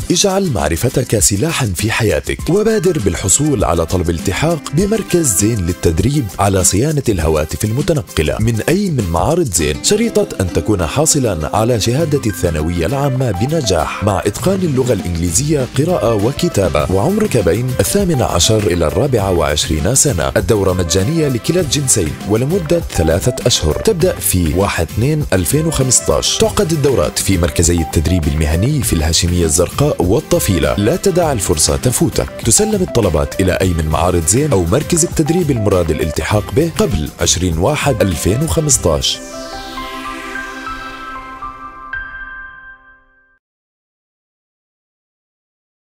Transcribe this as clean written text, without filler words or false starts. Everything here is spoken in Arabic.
اجعل معرفتك سلاحا في حياتك، وبادر بالحصول على طلب الالتحاق بمركز زين للتدريب على صيانة الهواتف المتنقلة من أي من معارض زين، شريطة أن تكون حاصلا على شهادة الثانوية العامة بنجاح مع إتقان اللغة الإنجليزية قراءة وكتابة، وعمرك بين 18 إلى 24 سنة. الدورة مجانية لكلا الجنسين ولمدة 3 أشهر، تبدأ في 1/2/2015. تعقد الدورات في مركزي التدريب المهني في الهاشمية الزرقاء والطفيلة. لا تدع الفرصة تفوتك. تسلم الطلبات إلى أي من معارض زين أو مركز التدريب المراد الالتحاق به قبل 20/1/2015.